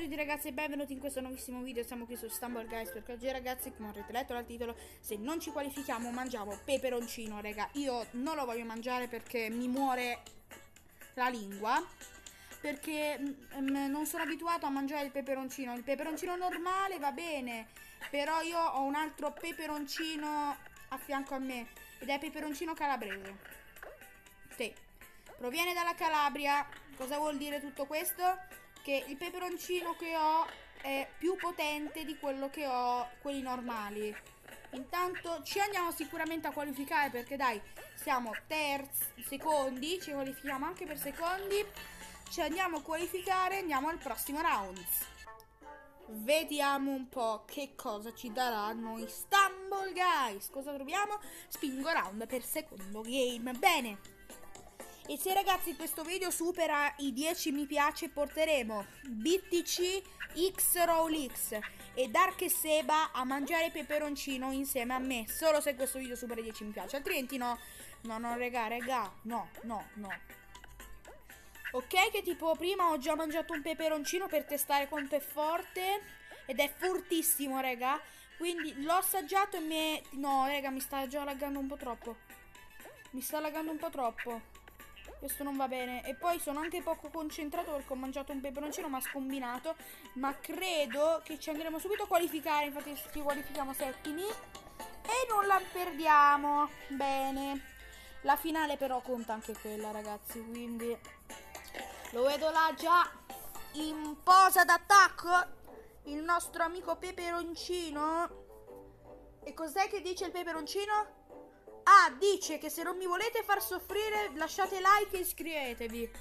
tutti ragazzi e benvenuti in questo nuovissimo video. Siamo qui su Stumble Guys perché oggi ragazzi, come avrete letto dal titolo, se non ci qualifichiamo mangiamo peperoncino, raga. Io non lo voglio mangiare perché mi muore la lingua, perché non sono abituato a mangiare il peperoncino. Il peperoncino normale va bene, però io ho un altro peperoncino a fianco a me ed è peperoncino calabrese. Sì, proviene dalla Calabria. Cosa vuol dire tutto questo? Che il peperoncino che ho è più potente di quello che ho quelli normali. Intanto ci andiamo sicuramente a qualificare, perché dai, siamo secondi, ci qualifichiamo anche per secondi. Ci andiamo a qualificare, andiamo al prossimo round. Vediamo un po' che cosa ci darà noi Stumble Guys. Cosa troviamo? Spingo round per secondo game. Bene. E se ragazzi questo video supera i 10 mi piace, porteremo BTC, X-Roll-X e Dark e Seba a mangiare peperoncino insieme a me. Solo se questo video supera i 10 mi piace, altrimenti no. No, raga, no. Ok, che tipo prima ho già mangiato un peperoncino per testare quanto è forte. Ed è fortissimo, raga. Quindi l'ho assaggiato e no, raga, mi sta già laggando un po' troppo. Questo non va bene. E poi sono anche poco concentrato perché ho mangiato un peperoncino ma scombinato. Ma credo che ci andremo subito a qualificare. Infatti ci qualifichiamo settimi e non la perdiamo. Bene. La finale però conta anche quella, ragazzi. Quindi lo vedo là già in posa d'attacco il nostro amico peperoncino. E cos'è che dice il peperoncino? Ah, dice che se non mi volete far soffrire lasciate like e iscrivetevi.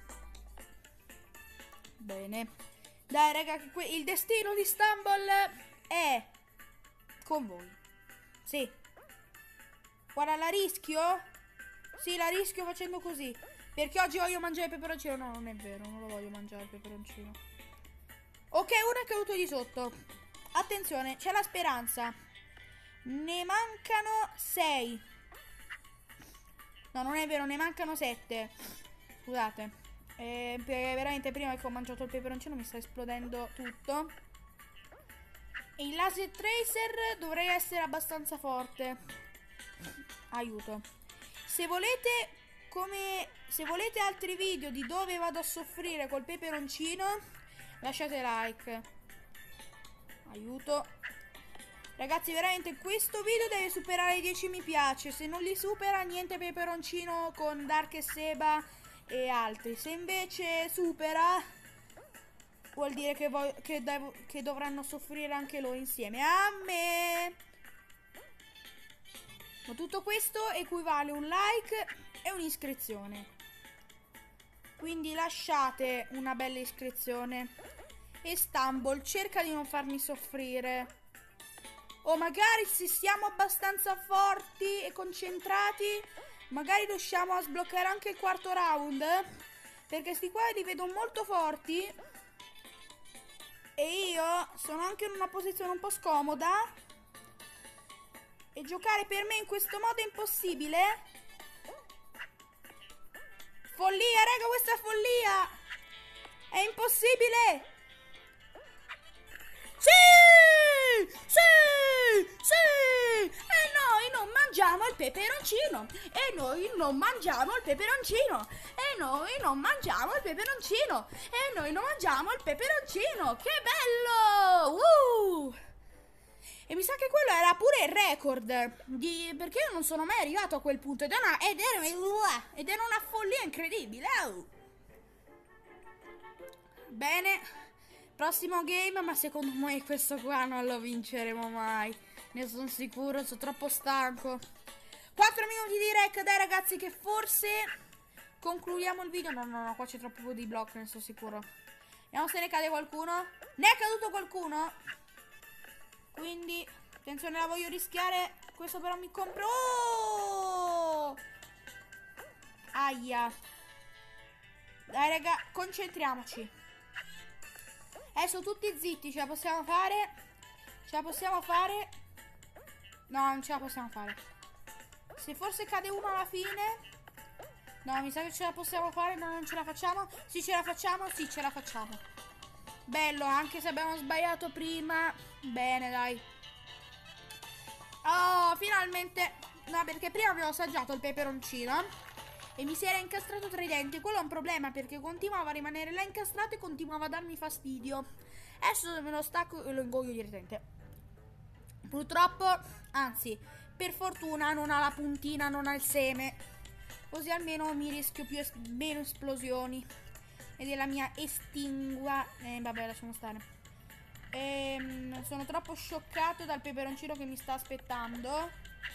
Bene. Dai raga, il destino di Stumble è con voi. Sì. Guarda, la rischio? Sì, la rischio facendo così. Perché oggi voglio mangiare il peperoncino. No, non è vero, non lo voglio mangiare il peperoncino. Ok, uno è caduto di sotto. Attenzione, c'è la speranza. Ne mancano 6. No, non è vero, ne mancano 7. Scusate. Veramente prima che ho mangiato il peperoncino mi sta esplodendo tutto. E il laser tracer dovrei essere abbastanza forte. Aiuto. Se volete altri video di dove vado a soffrire col peperoncino, lasciate like. Aiuto. Ragazzi, veramente questo video deve superare i 10 mi piace. Se non li supera, niente peperoncino con Dark e Seba e altri. Se invece supera, vuol dire che dovranno soffrire anche loro insieme a me. Ma tutto questo equivale a un like e un'iscrizione. Quindi lasciate una bella iscrizione. E Stumble, cerca di non farmi soffrire. O magari se siamo abbastanza forti e concentrati, magari riusciamo a sbloccare anche il quarto round. Perché sti qua li vedo molto forti. E io sono anche in una posizione un po' scomoda. E giocare per me in questo modo è impossibile. Follia, raga, questa è follia. È impossibile. Sì! E noi non mangiamo il peperoncino. Che bello! E mi sa che quello era pure il record perché io non sono mai arrivato a quel punto. Ed era una follia incredibile. Bene. Prossimo game, ma secondo me questo qua non lo vinceremo mai. Ne sono sicuro, sono troppo stanco. 4 minuti di rec, dai ragazzi, che forse concludiamo il video. No, qua c'è troppo di blocco, ne sono sicuro. Vediamo se ne cade qualcuno. Ne è caduto qualcuno. Quindi, attenzione, la voglio rischiare. Questo però mi compro. Oh! Aia. Dai raga, concentriamoci. Adesso tutti zitti, ce la possiamo fare? No, non ce la possiamo fare. Se forse cade uno alla fine. No, mi sa che ce la possiamo fare. No, non ce la facciamo. Sì, ce la facciamo. Bello, anche se abbiamo sbagliato prima. Bene, dai. Oh, finalmente. No, perché prima avevo assaggiato il peperoncino e mi si era incastrato tra i denti. Quello è un problema perché continuava a rimanere là incastrato e continuava a darmi fastidio. Adesso me lo stacco e lo ingoio direttamente. Purtroppo, anzi, per fortuna non ha la puntina, non ha il seme. Così almeno mi rischio meno esplosioni. Ed è la mia estingua. Vabbè, lasciamo stare. Sono troppo scioccato dal peperoncino che mi sta aspettando.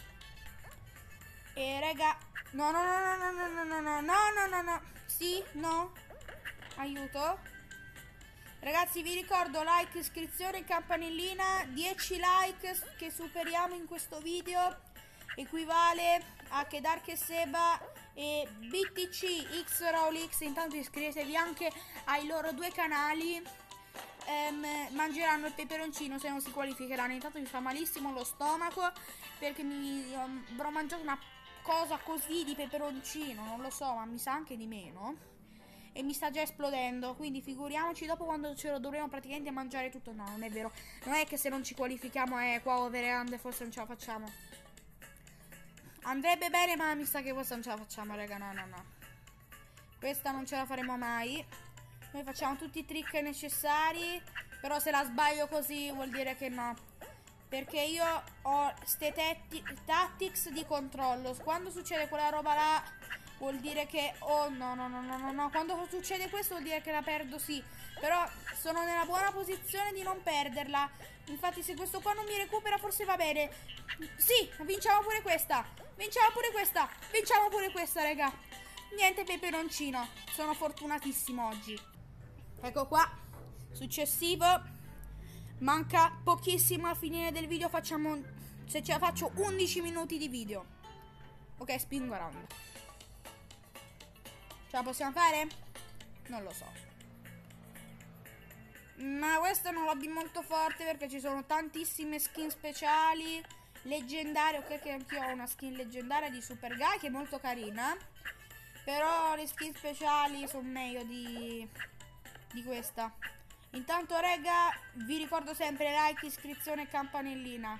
E raga, no, no, no, no, no, no, no, no, no, no, no, no. Sì, no. Aiuto. Ragazzi, vi ricordo like, iscrizione, campanellina. 10 like che superiamo in questo video equivale a che Dark Seba e BTC XRolix. Intanto iscrivetevi anche ai loro due canali. Mangeranno il peperoncino se non si qualificheranno. Intanto mi fa malissimo lo stomaco perché avrò mangiato una cosa così di peperoncino, non lo so, ma mi sa anche di meno e mi sta già esplodendo, quindi figuriamoci dopo quando ce lo dovremo praticamente mangiare tutto. No, non è vero, non è che se non ci qualifichiamo qua over and forse non ce la facciamo. Andrebbe bene, ma mi sa che questa non ce la facciamo, raga. No, no, no, questa non ce la faremo mai. Noi facciamo tutti i trick necessari, però se la sbaglio così vuol dire che no. Perché io ho ste tactics di controllo. Quando succede quella roba là vuol dire che... Oh no, no, no, no, no, no. Quando succede questo vuol dire che la perdo, sì. Però sono nella buona posizione di non perderla. Infatti se questo qua non mi recupera forse va bene. Sì, vinciamo pure questa. Vinciamo pure questa. Vinciamo pure questa, raga. Niente peperoncino. Sono fortunatissimo oggi. Ecco qua. Successivo. Manca pochissimo a finire del video. Facciamo, se ce la faccio, 11 minuti di video. Ok, spingo around. Ce la possiamo fare? Non lo so. Ma questa è una lobby molto forte perché ci sono tantissime skin speciali leggendarie. Ok, che anch'io ho una skin leggendaria di Super Guy che è molto carina. Però le skin speciali sono meglio di questa. Intanto, raga, vi ricordo sempre like, iscrizione e campanellina.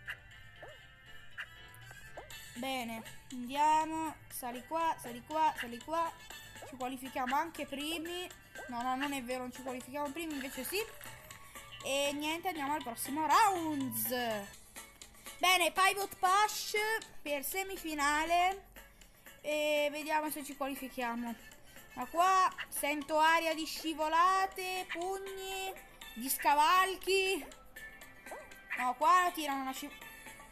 Bene, andiamo. Sali qua, sali qua, sali qua. Ci qualifichiamo anche primi. No, no, non è vero, non ci qualifichiamo primi, invece sì. E niente, andiamo al prossimo round. Bene, Pivot Push per semifinale. E vediamo se ci qualifichiamo. Ma qua sento aria di scivolate, pugni, di scavalchi. No, qua tirano una scivolata.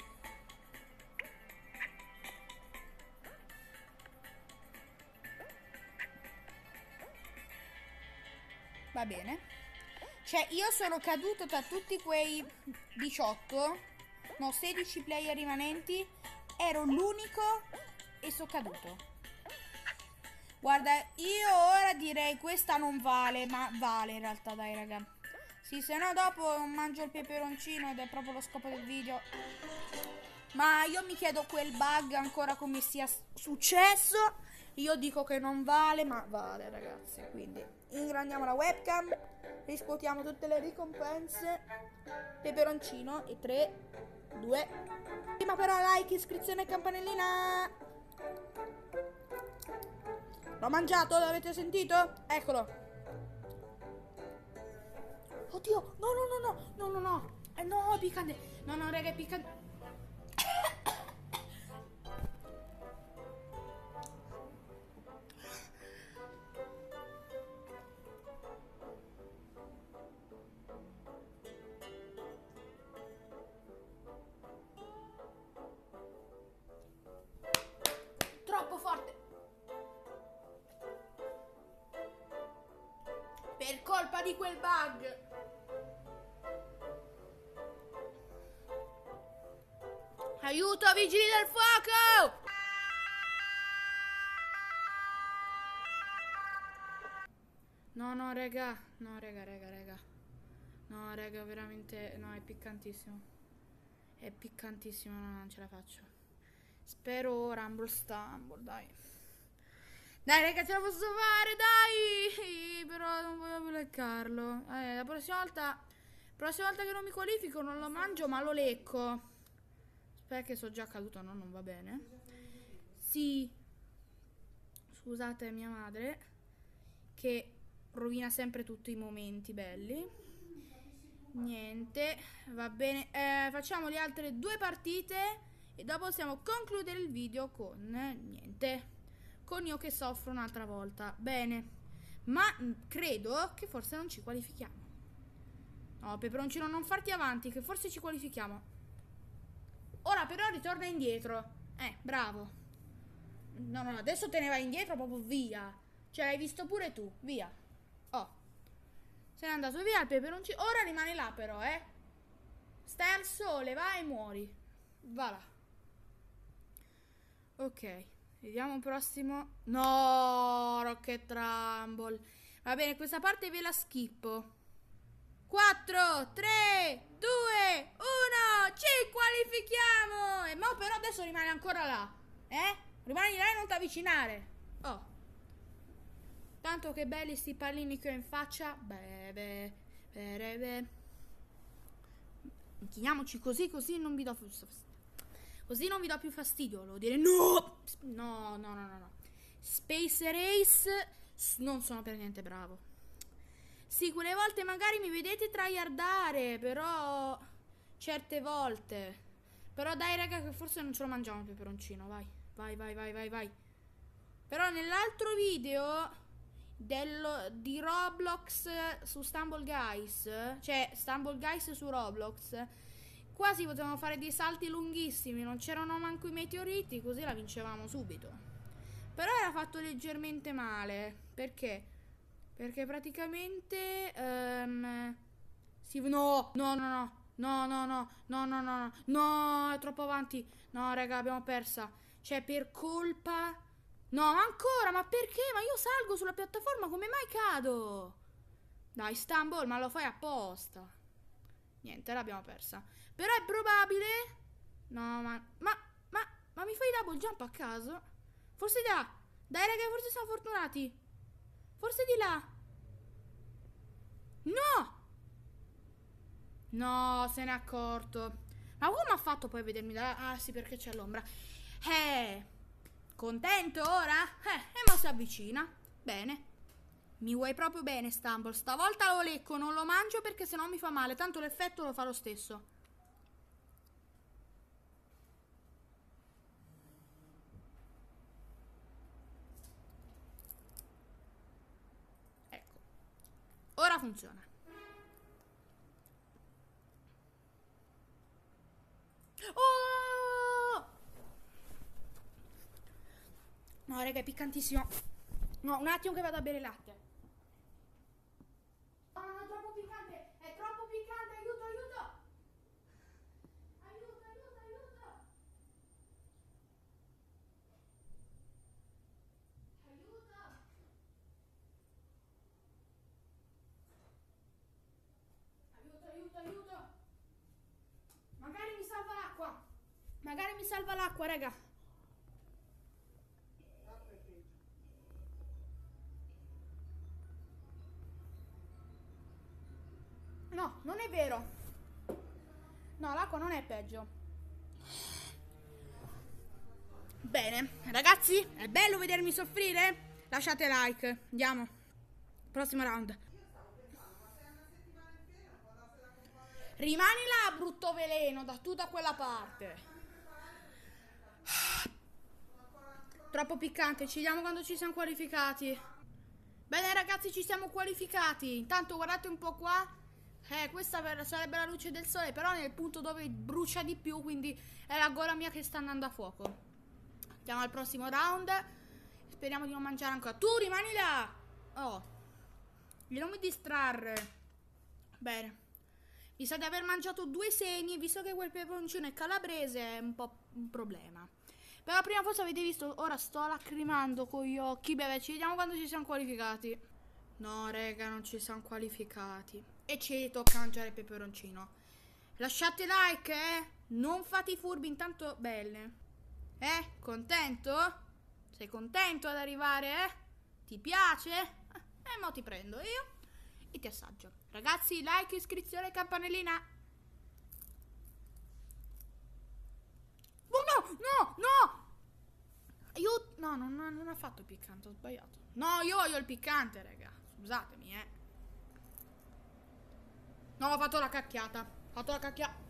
Va bene. Cioè, io sono caduto tra tutti quei 18, no, 16 player rimanenti. Ero l'unico e sono caduto. Guarda, io ora direi questa non vale, ma vale in realtà, dai, raga. Sì, se no dopo non mangio il peperoncino ed è proprio lo scopo del video. Ma io mi chiedo quel bug ancora come sia successo. Io dico che non vale, ma vale, ragazzi. Quindi ingrandiamo la webcam, riscuotiamo tutte le ricompense. Peperoncino e 3, 2. Prima però like, iscrizione e campanellina. L'ho mangiato, l'avete sentito? Eccolo. Oddio, no, no, no, no, no, no, no. No, è piccante. No, no, raga, è piccante. Troppo forte. Per colpa di quel bug. Aiuto, vigili del fuoco! No, no, raga. No, raga. No, raga, veramente. No, è piccantissimo. È piccantissimo, no, non ce la faccio. Spero Rumble Stumble, dai. Dai, raga, ce la posso fare, dai! però non voglio più leccarlo. La prossima volta che non mi qualifico non lo mangio, ma lo lecco. Aspetta che so già caduto, no? Non va bene. Sì. Scusate mia madre, che rovina sempre tutti i momenti belli. Niente, va bene. Facciamo le altre 2 partite e dopo possiamo concludere il video con niente. Con io che soffro un'altra volta. Bene. Ma credo che forse non ci qualifichiamo. No, peperoncino, non farti avanti, che forse ci qualifichiamo. Ora però ritorna indietro. Bravo. No, adesso te ne vai indietro proprio via. Cioè, l'hai visto pure tu. Via. Oh. Se n'è andato via il peperoncino. Ora rimane là però, Stai al sole, vai e muori. Va là. Ok. Vediamo un prossimo. No, Rocket Rumble. Va bene, questa parte ve la schippo. 4, 3, 2, 1. Ci qualifichiamo. E mo però adesso rimane ancora là. Rimani là e non ti avvicinare. Oh. Tanto che belli sti pallini che ho in faccia. Beh. Inchiniamoci così non vi do fastidio. Così non vi do più fastidio. Volevo dire no. No. Space Race. Non sono per niente bravo. Sì, quelle volte magari mi vedete tryhardare, però certe volte. Però dai raga che forse non ce lo mangiamo il peperoncino. Vai. Però nell'altro video di Roblox su Stumble Guys, cioè Stumble Guys su Roblox, quasi potevamo fare dei salti lunghissimi, non c'erano manco i meteoriti, così la vincevamo subito. Però era fatto leggermente male. Perché? Perché praticamente no, è troppo avanti. No, raga, abbiamo persa. Cioè, per colpa... No, ma ancora, ma perché? Ma io salgo sulla piattaforma, come mai cado? Dai, Stumble, ma lo fai apposta. Niente, l'abbiamo persa. Però è probabile... No, ma mi fai double jump a caso? Forse di là. Dai, raga, forse siamo fortunati. Forse di là. No, se n'è accorto. Ma come ha fatto poi a vedermi da là? Ah, sì, perché c'è l'ombra. Contento ora? E mo si avvicina. Bene. Mi vuoi proprio bene, Stumble. Stavolta lo lecco, non lo mangio perché sennò mi fa male. Tanto l'effetto lo fa lo stesso. Ecco. Ora funziona. Oh! No, raga, è piccantissimo. No, un attimo che vado a bere latte. No, è troppo piccante. È troppo piccante. Aiuto. Aiuto. Magari mi salva l'acqua, raga. No, non è vero. No, l'acqua non è peggio. Bene, ragazzi, è bello vedermi soffrire? Lasciate like. Andiamo. Prossimo round. Rimani là, brutto veleno, da tutta quella parte. Troppo piccante, ci vediamo quando ci siamo qualificati. Bene ragazzi, ci siamo qualificati. Intanto guardate un po' qua. Questa sarebbe la luce del sole, però nel punto dove brucia di più, quindi è la gola mia che sta andando a fuoco. Andiamo al prossimo round. Speriamo di non mangiare ancora. Tu rimani là. Oh, non mi distrarre. Bene. Mi sa di aver mangiato 2 semi, visto che quel peperoncino è calabrese, è un po' un problema. Però prima forse avete visto, ora sto lacrimando con gli occhi. Beh, ci vediamo quando ci siamo qualificati. No, raga, non ci siamo qualificati. E ci tocca mangiare il peperoncino. Lasciate like, Non fate i furbi, intanto belle. Contento? Sei contento ad arrivare, Ti piace? E mo ti prendo io e ti assaggio. Ragazzi, like, iscrizione, campanellina. Oh no, no, no! Io, no, non ha fatto piccante, ho sbagliato. No, io voglio il piccante, raga. Scusatemi, No, ho fatto la cacchiata. Ho fatto la cacchiata.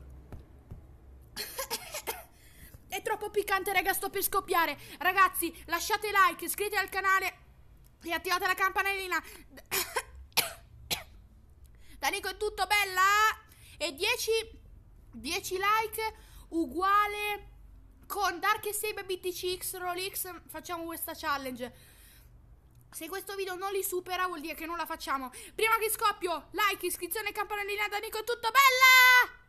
È troppo piccante, raga, sto per scoppiare. Ragazzi, lasciate like, iscrivetevi al canale e attivate la campanellina. Da Nico è tutto, bella. E 10 like uguale con Dark Saber BTCX Rolex. Facciamo questa challenge. Se questo video non li supera vuol dire che non la facciamo. Prima che scoppio, like, iscrizione e campanellina. Da Nico è tutto, bella.